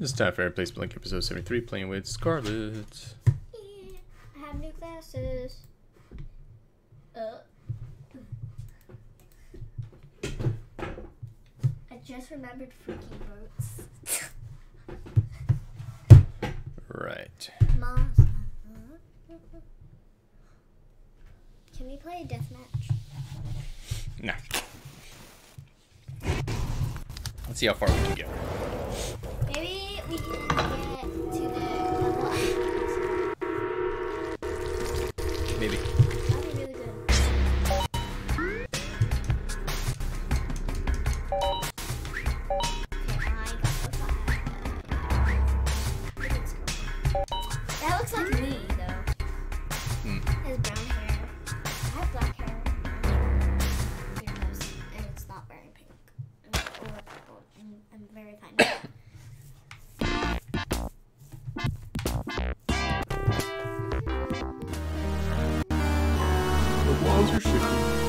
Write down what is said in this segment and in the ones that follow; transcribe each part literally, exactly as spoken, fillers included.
This is time for Play Spelunky episode seventy-three, playing with Scarlet. Yeah, I have new glasses. Uh. I just remembered freaking boats. Right. Mom. Can we play a deathmatch? Nah. Let's see how far we can get. Maybe we can get to the level islands. Maybe. That'd be really good. Okay, I got the fire. That looks like me, though. Hmm. He has brown hair. I have black hair. And it's not wearing pink. Or purple. I'm, I'm very kind of. The walls are shaking.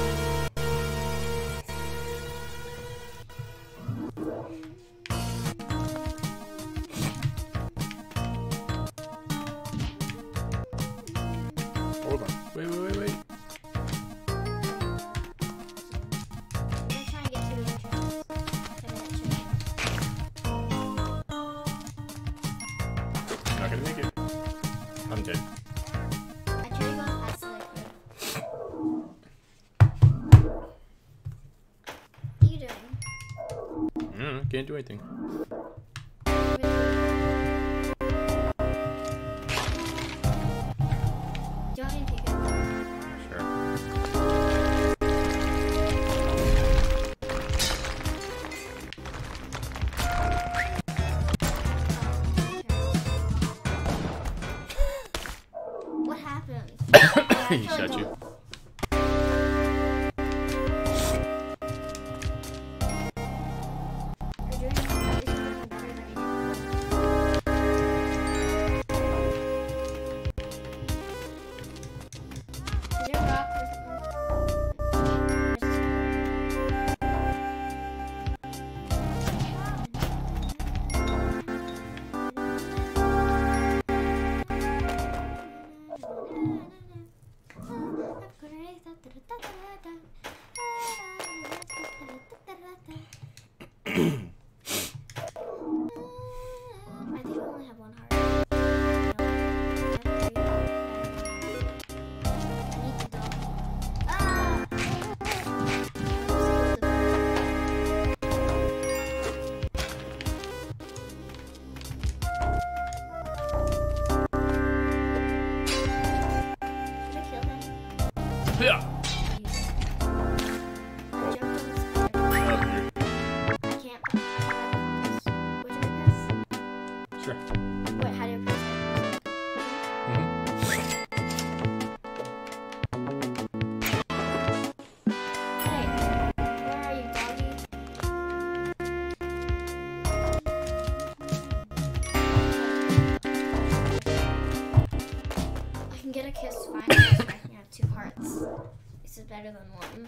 Hold on. Wait, wait, wait, wait. I'm trying to get to the entrance. I'm not gonna make it. I'm dead. I tried to go as fast as I could. What are you doing? Mm, can't do anything. Do you want me to take it? Sure. What happened? He shot you. You're doing better than you did. Is there a rock or I think I only have one heart. I need to dog. Ah! Should I kill him? Yeah. I jumped on the spider. Up here. I can't. Which one is? Sure. Wait, how do you press it? Mm-hmm. Hey, where are you, doggy? I can get a kiss finally, so I can have two hearts. This is better than one.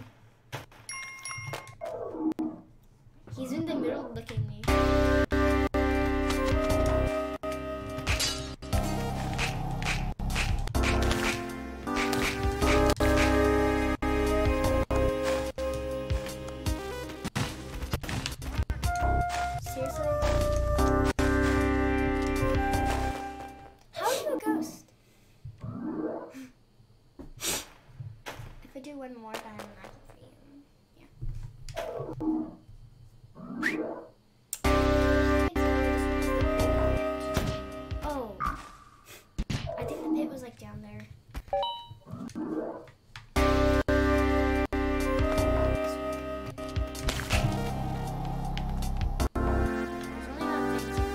He's in the middle licking me. Seriously? How are you a ghost? If I do one more, then I'm not for you. Yeah. Oh. I think the pit was like down there. There's only about fifteen.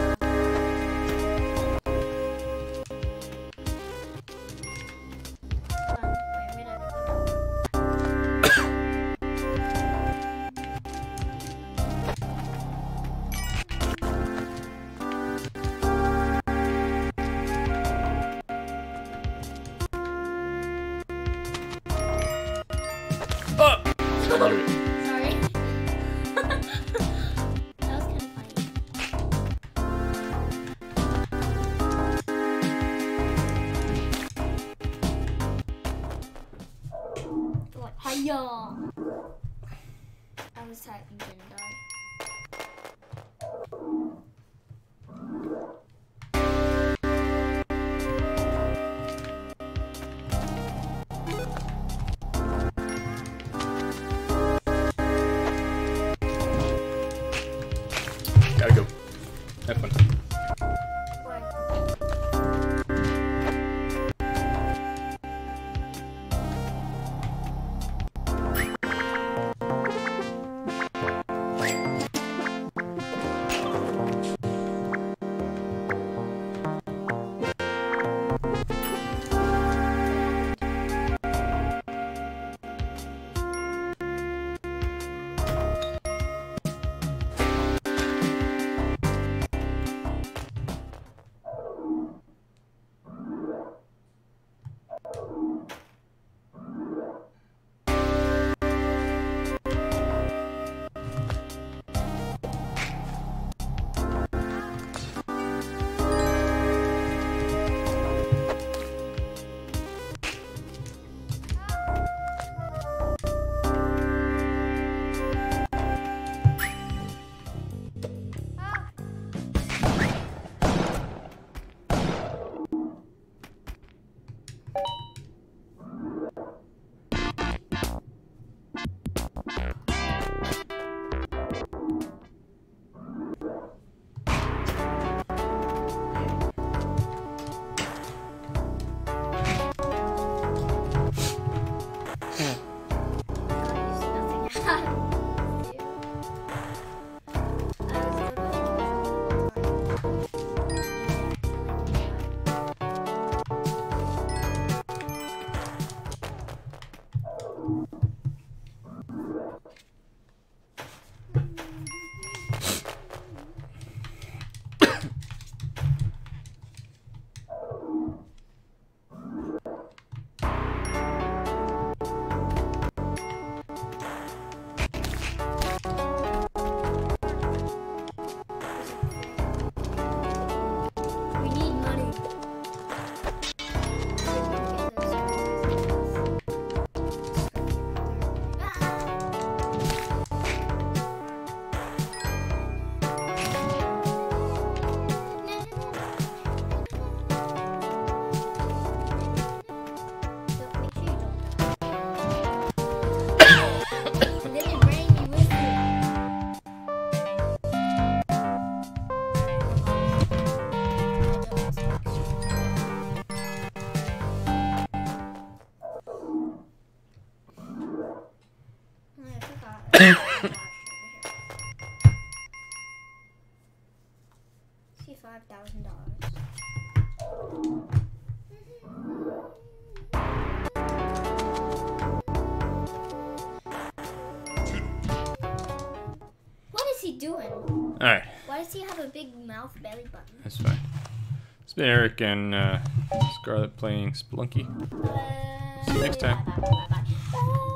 Hold on. Wait, I'm gonna y'all. I was typing, didn't I? Gotta go. Have fun. See five thousand dollars. What is he doing? All right. Why does he have a big mouth belly button? That's fine. It's been Eric and uh, Scarlett playing Spelunky. Uh, See you next time. bye, bye, bye, bye, bye.